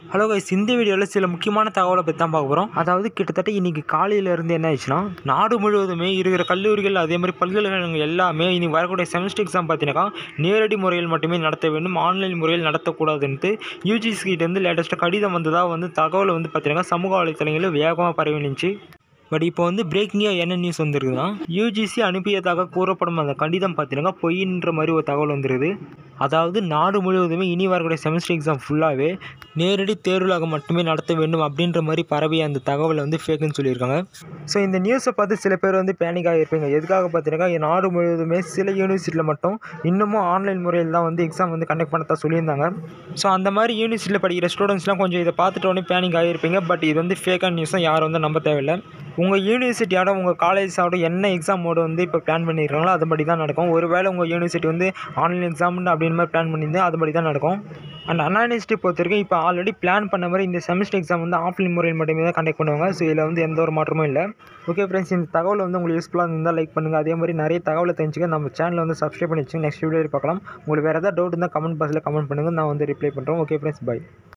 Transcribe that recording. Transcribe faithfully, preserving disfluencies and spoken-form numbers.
Hello guys, இந்த வீடியோவில் சில முக்கியமான தகவலை பற்றி தான் பார்க்க போகிறோம். அதாவது கிட்டத்தட்ட இன்றைக்கி காலையிலேருந்து என்ன ஆயிடுச்சுன்னா, நாடு முழுவதுமே இருக்கிற கல்லூரிகள் அதே மாதிரி பல்கலைக்கழகங்கள் எல்லாமே இனி வரக்கூடிய செமஸ்டர் எக்ஸாம் பார்த்தீங்கன்னா நேரடி முறையில் மட்டுமே நடத்த வேண்டும், ஆன்லைன் முறையில் நடத்தக்கூடாதுன்ட்டு யூஜிசி கிட்டேருந்து லேட்டஸ்ட்டாக கடிதம் வந்ததாக வந்து தகவலை வந்து பார்த்தீங்கன்னா சமூக வலைத்தளங்களில் வேகமாக பரவி நின்றுச்சு. பட் இப்போ வந்து பிரேக்கிங்காக என்ன நியூஸ் வந்துருக்குன்னா, யூஜிசி அனுப்பியதாக கூறப்படும் அந்த கடிதம் பார்த்தீங்கன்னா பொய்ன்ற மாதிரி ஒரு தகவல் வந்துருக்குது. அதாவது நாடு முழுவதுமே இனி வரக்கூடிய செமஸ்டர் எக்ஸாம் ஃபுல்லாகவே நேரடி தேர்வுகளாக மட்டுமே நடத்த வேண்டும் அப்படின்ற மாதிரி பரவிய அந்த தகவலை வந்து ஃபேக்குன்னு சொல்லியிருக்காங்க. ஸோ இந்த நியூஸை பார்த்து சில பேர் வந்து பேனிக்காக இருப்பீங்க. எதுக்காக பார்த்தீங்கன்னா, நாடு முழுவதுமே சில யூனிவர்சிட்டியில் மட்டும் இன்னமும் ஆன்லைன் முறையில் தான் வந்து எக்ஸாம் வந்து கண்டக்ட் பண்ணத்தான் சொல்லியிருந்தாங்க. ஸோ அந்த மாதிரி யூனிவர்சிட்டியில் படிக்கிற ஸ்டூடெண்ட்ஸ்லாம் கொஞ்சம் இதை பார்த்துட்டு உடனே பேனிக் ஆகியிருப்பீங்க. பட் இது வந்து ஃபேக்கான நியூஸாக யாரும் வந்து நம்ப தேவையில்லை. உங்கள் யூனிவர்சிட்டியோட உங்கள் காலேஜோட என்ன எக்ஸாம் மோடு வந்து இப்போ பிளான் பண்ணியிருக்காங்களோ அதுபடி தான் நடக்கும். ஒருவேளை உங்கள் யூனிவர்சிட்டி வந்து ஆன்லைன் எக்ஸாம்னு அப்படின்னு மாதிரி பிளான் பண்ணியிருந்தேன் அதுபடி தான் நடக்கும். அண்ட் அண்ணா யூனிவர்சிட்டி பொறுத்த வரைக்கும் இப்போ ஆல்ரெடி பிளான் பண்ண மாதிரி இந்த செமஸ்டர் எக்ஸாம் வந்து ஆஃப்லைன் முறையில் மட்டுமே தான் கண்டக்ட் பண்ணுவாங்க. ஸோ இதில் வந்து எந்த ஒரு மாற்றமும் இல்லை. ஓகே ஃப்ரெண்ட்ஸ், இந்த தகவல் வந்து உங்களுக்கு யூஸ்ஃபுல்லாக இருந்தால் லைக் பண்ணுங்கள். அதே மாதிரி நிறைய தகவலை தெரிஞ்சுக்க நம்ம சேனலை வந்து சப்ஸ்கிரைப் பண்ணி வச்சுங்க. நெக்ஸ்ட் வீடியோ பார்க்கலாம். உங்களுக்கு வேறு ஏதாவது டவுட் இருந்தால் கமெண்ட் பாக்ஸில் கமெண்ட் பண்ணுங்கள், நான் வந்து ரிப்ளை பண்ணுறோம். Okay friends, by.